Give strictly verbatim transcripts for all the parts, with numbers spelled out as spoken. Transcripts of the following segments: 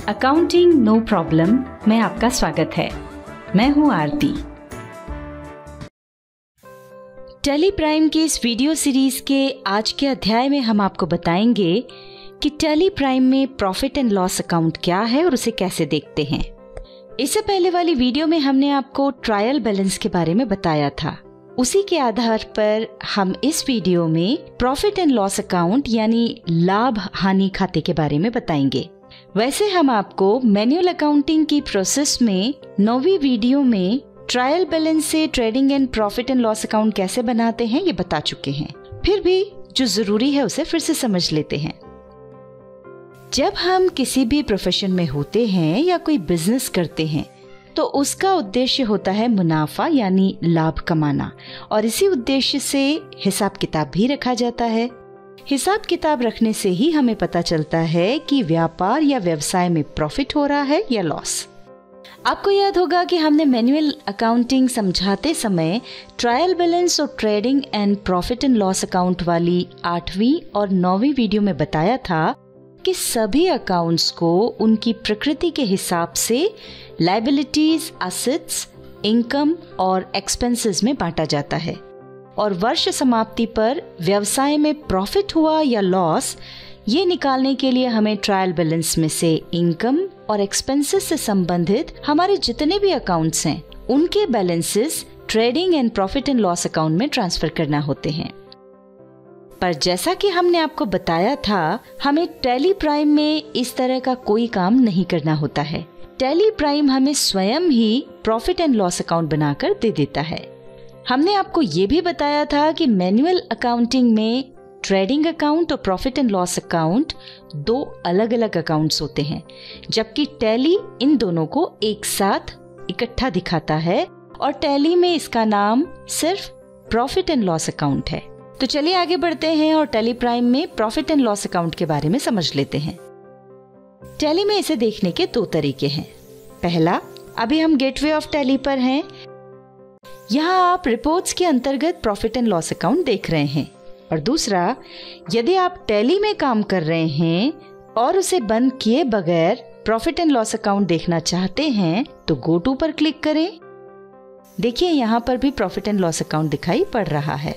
Accounting no problem में आपका स्वागत है। मैं हूं आरती। टैली प्राइम के इस वीडियो सीरीज के आज के अध्याय में हम आपको बताएंगे कि टैली प्राइम में प्रॉफिट एंड लॉस अकाउंट क्या है और उसे कैसे देखते हैं। इससे पहले वाली वीडियो में हमने आपको ट्रायल बैलेंस के बारे में बताया था। उसी के आधार पर हम इस वीडियो में प्रॉफिट एंड लॉस अकाउंट यानी लाभ हानि खाते के बारे में बताएंगे। वैसे हम आपको मैनुअल अकाउंटिंग की प्रोसेस में नौवीं वीडियो में ट्रायल बैलेंस से trading and profit and loss account कैसे बनाते हैं ये बता चुके हैं। फिर भी जो जरूरी है उसे फिर से समझ लेते हैं। जब हम किसी भी प्रोफेशन में होते हैं या कोई बिजनेस करते हैं तो उसका उद्देश्य होता है मुनाफा यानी लाभ कमाना, और इसी उद्देश्य से हिसाब किताब भी रखा जाता है। हिसाब किताब रखने से ही हमें पता चलता है कि व्यापार या व्यवसाय में प्रॉफिट हो रहा है या लॉस। आपको याद होगा कि हमने मैनुअल अकाउंटिंग समझाते समय ट्रायल बैलेंस और trading and profit and loss account वाली आठवीं और नौवीं वीडियो में बताया था कि सभी अकाउंट्स को उनकी प्रकृति के हिसाब से लायबिलिटीज, एसेट्स, इनकम और एक्सपेंसेस में बांटा जाता है, और वर्ष समाप्ति पर व्यवसाय में प्रॉफिट हुआ या लॉस ये निकालने के लिए हमें ट्रायल बैलेंस में से इनकम और एक्सपेंसेस से संबंधित हमारे जितने भी अकाउंट्स हैं उनके balances trading and profit and loss account में ट्रांसफर करना होते हैं। पर जैसा कि हमने आपको बताया था, हमें टैली प्राइम में इस तरह का कोई काम नहीं करना होता है। टैली प्राइम हमें स्वयं ही प्रॉफिट एंड लॉस अकाउंट बनाकर दे देता है। हमने आपको ये भी बताया था कि मैनुअल अकाउंटिंग में ट्रेडिंग अकाउंट और प्रॉफिट एंड लॉस अकाउंट दो अलग अलग अकाउंट्स होते हैं, जबकि टैली इन दोनों को एक साथ इकट्ठा दिखाता है, और टैली में इसका नाम सिर्फ प्रॉफिट एंड लॉस अकाउंट है। तो चलिए आगे बढ़ते हैं और टैली प्राइम में प्रॉफिट एंड लॉस अकाउंट के बारे में समझ लेते हैं। टैली में इसे देखने के दो तरीके हैं। पहला, अभी हम गेटवे ऑफ टैली पर हैं। यहाँ आप रिपोर्ट्स के अंतर्गत प्रॉफिट एंड लॉस अकाउंट देख रहे हैं। और दूसरा, यदि आप टैली में काम कर रहे हैं और उसे बंद किए बगैर प्रॉफिट एंड लॉस अकाउंट देखना चाहते हैं तो गो टू पर क्लिक करें। देखिए यहाँ पर भी प्रॉफिट एंड लॉस अकाउंट दिखाई पड़ रहा है।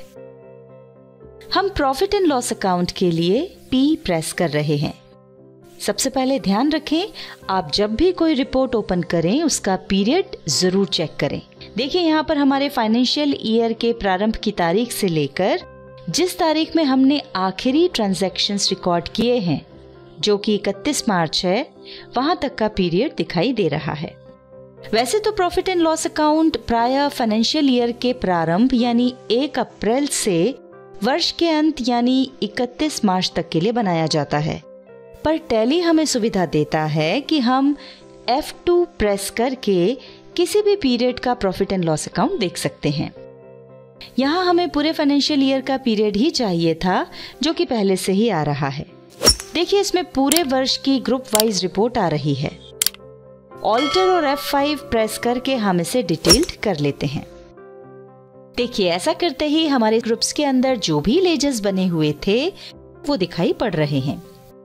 हम प्रॉफिट एंड लॉस अकाउंट के लिए पी प्रेस कर रहे हैं। सबसे पहले ध्यान रखें, आप जब भी कोई रिपोर्ट ओपन करें उसका पीरियड जरूर चेक करें। देखिए यहाँ पर हमारे फाइनेंशियल ईयर के प्रारंभ की तारीख से लेकर जिस तारीख में हमने आखिरी ट्रांजैक्शंस रिकॉर्ड किए हैं, जो कि इकतीस मार्च है, वहां तक का पीरियड दिखाई दे रहा है। वैसे तो प्रॉफिट एंड लॉस अकाउंट प्रायः फाइनेंशियल ईयर के प्रारंभ यानी एक अप्रैल से वर्ष के अंत यानी इकतीस मार्च तक के लिए बनाया जाता है, पर टैली हमें सुविधा देता है कि हम एफ टू प्रेस करके किसी भी पीरियड का प्रॉफिट एंड लॉस अकाउंट देख सकते हैं। यहाँ हमें पूरे फाइनेंशियल ईयर का पीरियड ही चाहिए था, जो कि पहले से ही आ रहा है। देखिए इसमें पूरे वर्ष की ग्रुप वाइज रिपोर्ट आ रही है। ऑल्टर और एफ फाइव प्रेस करके हम इसे डिटेल्ड कर लेते हैं। देखिए ऐसा करते ही हमारे ग्रुप्स के अंदर जो भी लेजर्स बने हुए थे वो दिखाई पड़ रहे हैं।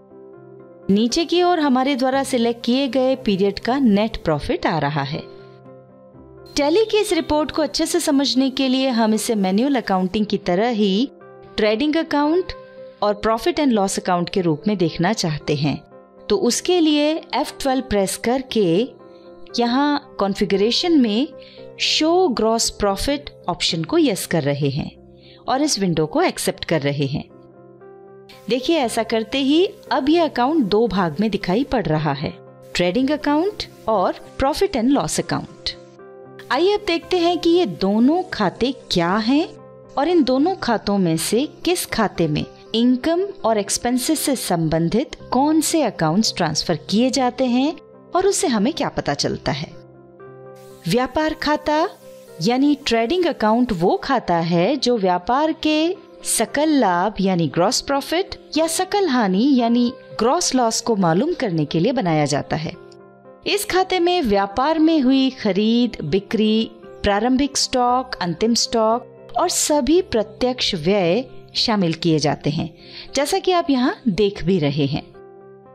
नीचे की ओर हमारे द्वारा सिलेक्ट किए गए पीरियड का नेट प्रॉफिट आ रहा है। टैली की इस रिपोर्ट को अच्छे से समझने के लिए हम इसे मैनुअल अकाउंटिंग की तरह ही ट्रेडिंग अकाउंट और प्रॉफिट एंड लॉस अकाउंट के रूप में देखना चाहते हैं, तो उसके लिए एफ ट्वेल्व प्रेस करके यहाँ कॉन्फ़िगरेशन में शो ग्रॉस प्रॉफिट ऑप्शन को यस कर रहे हैं और इस विंडो को एक्सेप्ट कर रहे हैं। देखिए ऐसा करते ही अब यह अकाउंट दो भाग में दिखाई पड़ रहा है, ट्रेडिंग अकाउंट और प्रॉफिट एंड लॉस अकाउंट। आइए अब देखते हैं कि ये दोनों खाते क्या हैं और इन दोनों खातों में से किस खाते में इनकम और एक्सपेंसेस से संबंधित कौन से अकाउंट्स ट्रांसफर किए जाते हैं और उससे हमें क्या पता चलता है। व्यापार खाता यानी ट्रेडिंग अकाउंट वो खाता है जो व्यापार के सकल लाभ यानी ग्रॉस प्रॉफिट या सकल हानि यानी ग्रॉस लॉस को मालूम करने के लिए बनाया जाता है। इस खाते में व्यापार में हुई खरीद, बिक्री, प्रारंभिक स्टॉक, अंतिम स्टॉक और सभी प्रत्यक्ष व्यय शामिल किए जाते हैं, जैसा कि आप यहाँ देख भी रहे हैं।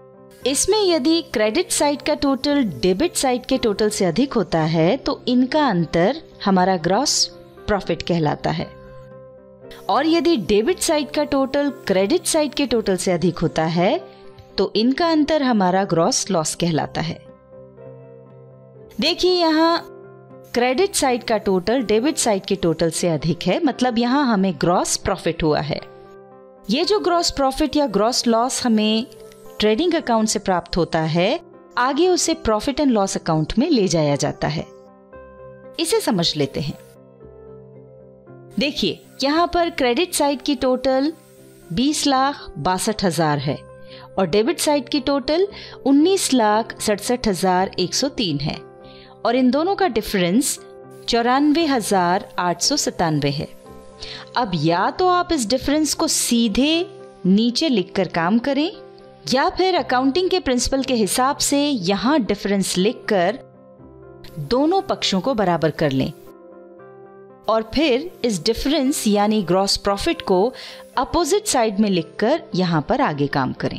इसमें यदि क्रेडिट साइड का टोटल डेबिट साइड के टोटल से अधिक होता है तो इनका अंतर हमारा ग्रॉस प्रॉफिट कहलाता है, और यदि डेबिट साइड का टोटल क्रेडिट साइड के टोटल से अधिक होता है तो इनका अंतर हमारा ग्रॉस लॉस कहलाता है। देखिए यहाँ क्रेडिट साइड का टोटल डेबिट साइड के टोटल से अधिक है, मतलब यहाँ हमें ग्रॉस प्रॉफिट हुआ है। ये जो ग्रॉस प्रॉफिट या ग्रॉस लॉस हमें ट्रेडिंग अकाउंट से प्राप्त होता है, आगे उसे प्रॉफिट एंड लॉस अकाउंट में ले जाया जाता है। इसे समझ लेते हैं। देखिए यहाँ पर क्रेडिट साइड की टोटल बीस लाख बासठ हजार है और डेबिट साइड की टोटल उन्नीस लाख सड़सठ हजार एक सौ तीन है, और इन दोनों का डिफरेंस चौरानवे हजार आठ सौ सतानवे है। अब या तो आप इस डिफरेंस को सीधे नीचे लिखकर काम करें, या फिर अकाउंटिंग के प्रिंसिपल के हिसाब से यहाँ डिफरेंस लिखकर दोनों पक्षों को बराबर कर लें, और फिर इस डिफरेंस यानी ग्रॉस प्रॉफिट को अपोजिट साइड में लिखकर यहां पर आगे काम करें।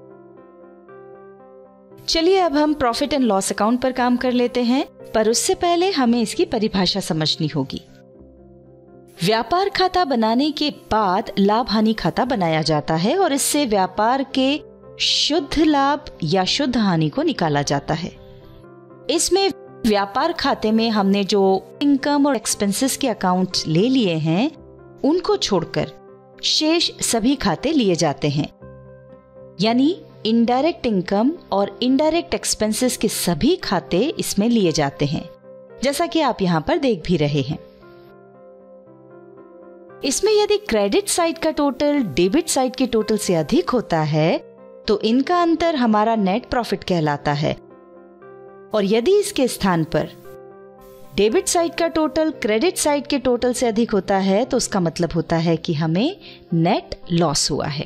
चलिए अब हम प्रॉफिट एंड लॉस अकाउंट पर काम कर लेते हैं, पर उससे पहले हमें इसकी परिभाषा समझनी होगी। व्यापार खाता बनाने के बाद लाभ हानि खाता बनाया जाता है और इससे व्यापार के शुद्ध लाभ या शुद्ध हानि को निकाला जाता है। इसमें व्यापार खाते में हमने जो इनकम और एक्सपेंसेस के अकाउंट ले लिए हैं उनको छोड़कर शेष सभी खाते लिए जाते हैं, यानी इनडायरेक्ट इनकम और इनडायरेक्ट एक्सपेंसेस के सभी खाते इसमें लिए जाते हैं, जैसा कि आप यहां पर देख भी रहे हैं। इसमें यदि क्रेडिट साइड का टोटल डेबिट साइड के टोटल से अधिक होता है तो इनका अंतर हमारा नेट प्रॉफिट कहलाता है, और यदि इसके स्थान पर डेबिट साइड का टोटल क्रेडिट साइड के टोटल से अधिक होता है तो उसका मतलब होता है कि हमें नेट लॉस हुआ है।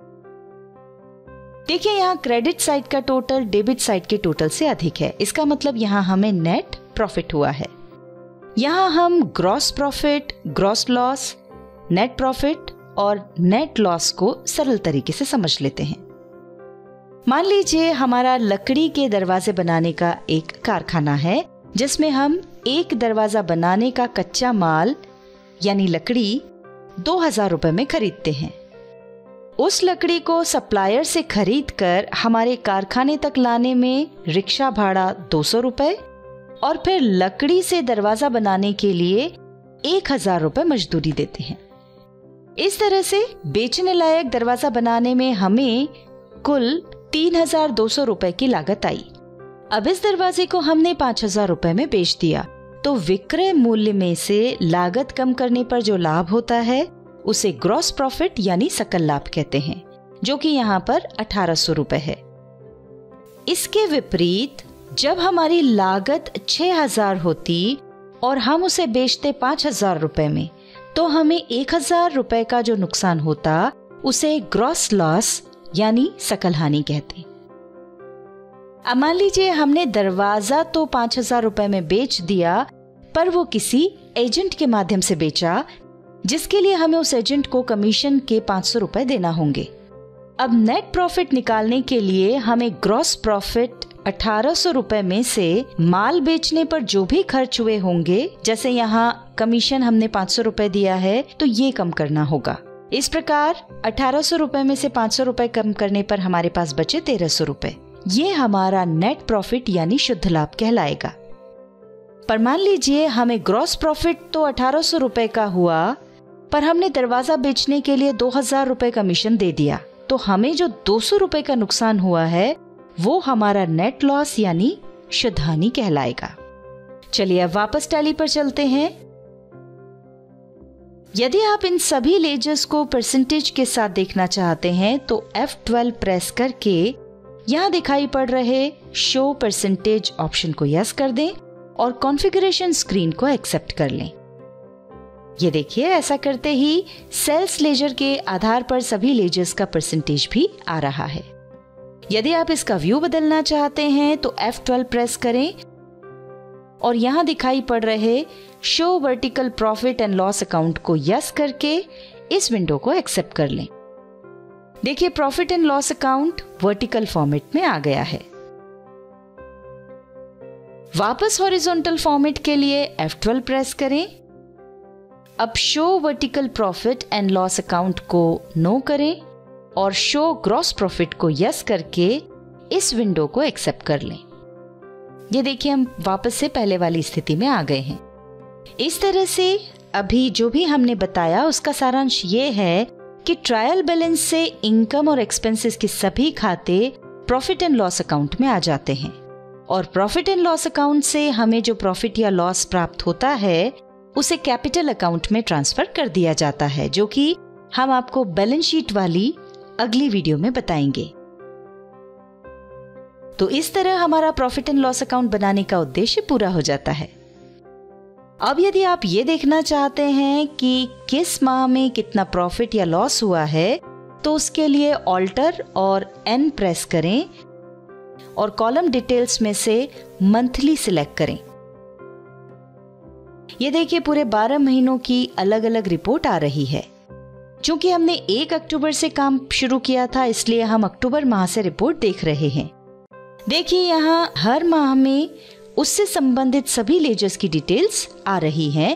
देखिए यहाँ क्रेडिट साइड का टोटल डेबिट साइड के टोटल से अधिक है, इसका मतलब यहाँ हमें नेट प्रॉफिट हुआ है। यहाँ हम gross profit, gross loss, net profit और नेट लॉस को सरल तरीके से समझ लेते हैं। मान लीजिए हमारा लकड़ी के दरवाजे बनाने का एक कारखाना है, जिसमें हम एक दरवाजा बनाने का कच्चा माल यानी लकड़ी दो हजार रुपए में खरीदते हैं। उस लकड़ी को सप्लायर से खरीद कर हमारे कारखाने तक लाने में रिक्शा भाड़ा दो सौ रुपए और फिर लकड़ी से दरवाजा बनाने के लिए एक हजार रुपए मजदूरी देते हैं। इस तरह से बेचने लायक दरवाजा बनाने में हमें कुल तीन हजार दो सौ रुपए की लागत आई। अब इस दरवाजे को हमने पांच हजार रुपए में बेच दिया, तो विक्रय मूल्य में से लागत कम करने पर जो लाभ होता है उसे ग्रॉस प्रॉफिट यानी सकल लाभ कहते हैं, जो कि यहाँ पर अठारह सौ रुपए है। इसके विपरीत जब हमारी लागत छह हजार होती और हम उसे बेचते पांच हजार रुपए में, तो हमें एक हजार रुपए का जो नुकसान होता उसे ग्रॉस लॉस यानी सकल हानि कहते। अब मान लीजिए हमने दरवाजा तो पांच हजार रुपए में बेच दिया, पर वो किसी एजेंट के माध्यम से बेचा, जिसके लिए हमें उस एजेंट को कमीशन के पांच सौ रुपए देना होंगे। अब नेट प्रॉफिट निकालने के लिए हमें ग्रॉस प्रॉफिट अठारह सौ रुपए में से माल बेचने पर जो भी खर्च हुए होंगे, जैसे यहाँ कमीशन हमने पांच सौ रुपए दिया है तो ये कम करना होगा। इस प्रकार अठारह सौ रुपए में से पांच सौ रुपए कम करने पर हमारे पास बचे तेरह सौ रुपए। ये हमारा नेट प्रॉफिट यानी शुद्ध लाभ कहलाएगा। पर मान लीजिए हमें ग्रॉस प्रॉफिट तो अठारह सौ रुपए का हुआ, पर हमने दरवाजा बेचने के लिए दो हजार रुपए कमीशन दे दिया, तो हमें जो दो सौ रुपए का नुकसान हुआ है वो हमारा नेट लॉस यानी शुद्ध हानि कहलाएगा। चलिए अब वापस टैली पर चलते हैं। यदि आप इन सभी लेजर्स को परसेंटेज के साथ देखना चाहते हैं तो एफ ट्वेल्व प्रेस करके यहाँ दिखाई पड़ रहे शो परसेंटेज ऑप्शन को यस कर दें और कॉन्फ़िगरेशन स्क्रीन को एक्सेप्ट कर लें। ये देखिए, ऐसा करते ही सेल्स लेजर के आधार पर सभी लेजर्स का परसेंटेज भी आ रहा है। यदि आप इसका व्यू बदलना चाहते हैं तो एफ ट्वेल्व प्रेस करें और यहाँ दिखाई पड़ रहे show vertical profit and loss account को यस करके इस विंडो को एक्सेप्ट कर लें। देखिए profit and loss account vertical format में आ गया है। वापस हॉरिजॉन्टल फॉर्मेट के लिए एफ ट्वेल्व प्रेस करें। अब show vertical profit and loss account को नो करें और शो ग्रॉस प्रॉफिट को यस करके इस विंडो को एक्सेप्ट कर लें। ये देखिए हम वापस से पहले वाली स्थिति में आ गए हैं। इस तरह से अभी जो भी हमने बताया उसका सारांश ये है कि ट्रायल बैलेंस से इनकम और एक्सपेंसेस के सभी खाते प्रॉफिट एंड लॉस अकाउंट में आ जाते हैं और प्रॉफिट एंड लॉस अकाउंट से हमें जो प्रॉफिट या लॉस प्राप्त होता है उसे कैपिटल अकाउंट में ट्रांसफर कर दिया जाता है, जो कि हम आपको बैलेंस शीट वाली अगली वीडियो में बताएंगे। तो इस तरह हमारा प्रॉफिट एंड लॉस अकाउंट बनाने का उद्देश्य पूरा हो जाता है। अब यदि आप ये देखना चाहते हैं कि किस माह में कितना प्रॉफिट या लॉस हुआ है, तो उसके लिए ऑल्टर और एन प्रेस करें और कॉलम डिटेल्स में से मंथली सिलेक्ट करें। ये देखिए पूरे बारह महीनों की अलग अलग रिपोर्ट आ रही है। चूंकि हमने एक अक्टूबर से काम शुरू किया था, इसलिए हम अक्टूबर माह से रिपोर्ट देख रहे हैं। देखिए यहाँ हर माह में उससे संबंधित सभी लेजर्स की डिटेल्स आ रही हैं।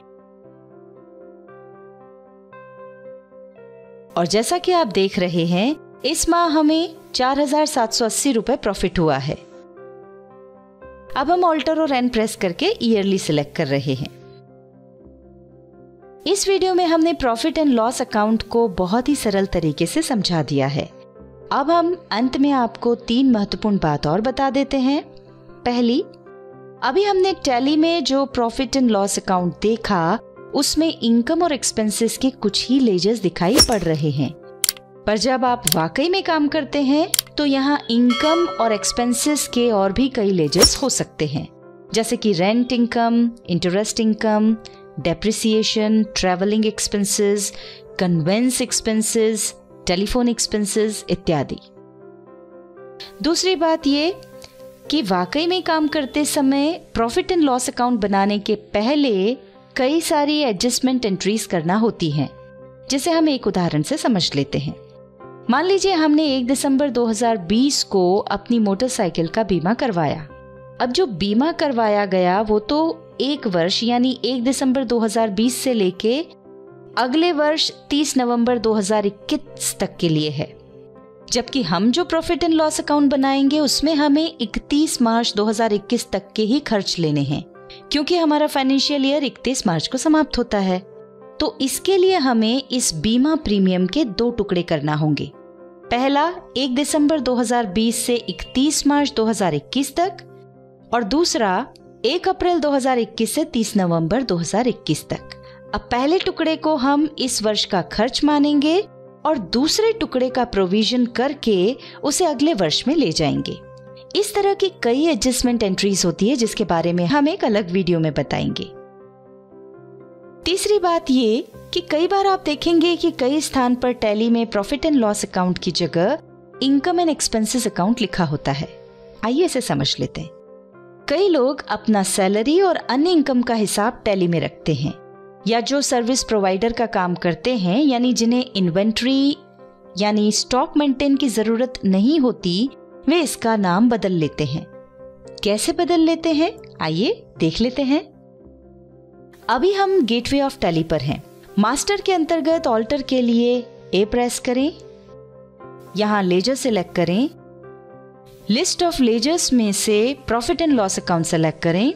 और जैसा कि आप देख रहे हैं, इस माह हमें चार हजार सात सौ अस्सी रुपए प्रॉफिट हुआ है। अब हम ऑल्टर और एन प्रेस करके ईयरली सिलेक्ट कर रहे हैं। इस वीडियो में हमने प्रॉफिट एंड लॉस अकाउंट को बहुत ही सरल तरीके से समझा दिया है। अब हम अंत में आपको तीन महत्वपूर्ण बात और बता देते हैं। पहली, अभी हमने टैली में जो प्रॉफिट एंड लॉस अकाउंट देखा उसमें इनकम और एक्सपेंसेस के कुछ ही लेजर्स दिखाई पड़ रहे हैं, पर जब आप वाकई में काम करते हैं तो यहाँ इनकम और एक्सपेंसेस के और भी कई लेजर्स हो सकते हैं, जैसे कि rent income, interest income, depreciation, travelling expenses, conveyance expenses, telephone expenses इत्यादि। दूसरी बात ये कि वाकई में काम करते समय प्रॉफिट एंड लॉस अकाउंट बनाने के पहले कई सारी एडजस्टमेंट एंट्रीज करना होती हैं, जिसे हम एक उदाहरण से समझ लेते हैं। मान लीजिए हमने एक दिसंबर दो हज़ार बीस को अपनी मोटरसाइकिल का बीमा करवाया। अब जो बीमा करवाया गया वो तो एक वर्ष यानी एक दिसंबर दो हज़ार बीस से लेके अगले वर्ष तीस नवंबर दो हज़ार इक्कीस तक के लिए है, जबकि हम जो प्रॉफिट एंड लॉस अकाउंट बनाएंगे उसमें हमें इकतीस मार्च दो हज़ार इक्कीस तक के ही खर्च लेने हैं, क्योंकि हमारा फाइनेंशियल ईयर इकतीस मार्च को समाप्त होता है। तो इसके लिए हमें इस बीमा प्रीमियम के दो टुकड़े करना होंगे। पहला एक दिसंबर दो हज़ार बीस से इकतीस मार्च दो हज़ार इक्कीस तक और दूसरा एक अप्रैल दो हज़ार इक्कीस से तीस नवंबर दो हज़ार इक्कीस तक। अब पहले टुकड़े को हम इस वर्ष का खर्च मानेंगे और दूसरे टुकड़े का प्रोविजन करके उसे अगले वर्ष में ले जाएंगे। इस तरह की कई एडजस्टमेंट एंट्रीज होती है, जिसके बारे में हम एक अलग वीडियो में बताएंगे। तीसरी बात ये कि कई बार आप देखेंगे कि कई स्थान पर टैली में प्रॉफिट एंड लॉस अकाउंट की जगह इनकम एंड एक्सपेंसेस अकाउंट लिखा होता है। आइए इसे समझ लेते हैं। कई लोग अपना सैलरी और अन्य इनकम का हिसाब टैली में रखते हैं, या जो सर्विस प्रोवाइडर का काम करते हैं, यानी जिन्हें इन्वेंट्री यानी स्टॉक मेंटेन की जरूरत नहीं होती, वे इसका नाम बदल लेते हैं। कैसे बदल लेते हैं, आइए देख लेते हैं। अभी हम गेटवे ऑफ टैली पर हैं। मास्टर के अंतर्गत ऑल्टर के लिए ए प्रेस करें, यहाँ लेजर सिलेक्ट करें, लिस्ट ऑफ लेजर्स में से profit and loss account select करें।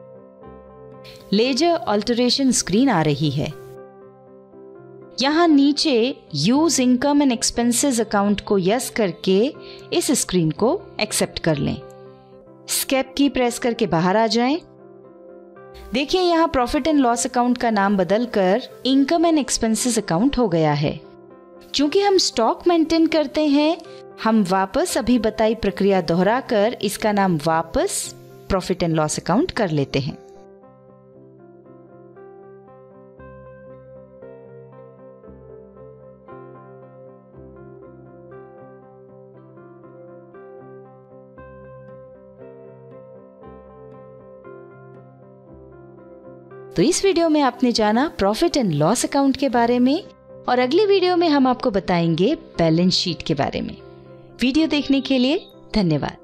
लेजर ऑल्टरेशन स्क्रीन आ रही है। यहां नीचे use income and expenses account को यस करके इस स्क्रीन को एक्सेप्ट कर लें। स्केप की प्रेस करके बाहर आ जाएं। देखिए यहां प्रॉफिट एंड लॉस अकाउंट का नाम बदलकर इनकम एंड एक्सपेंसेस अकाउंट हो गया है। क्योंकि हम स्टॉक मेंटेन करते हैं, हम वापस अभी बताई प्रक्रिया दोहराकर इसका नाम वापस प्रॉफिट एंड लॉस अकाउंट कर लेते हैं। तो इस वीडियो में आपने जाना प्रॉफिट एंड लॉस अकाउंट के बारे में, और अगली वीडियो में हम आपको बताएंगे बैलेंस शीट के बारे में। वीडियो देखने के लिए धन्यवाद।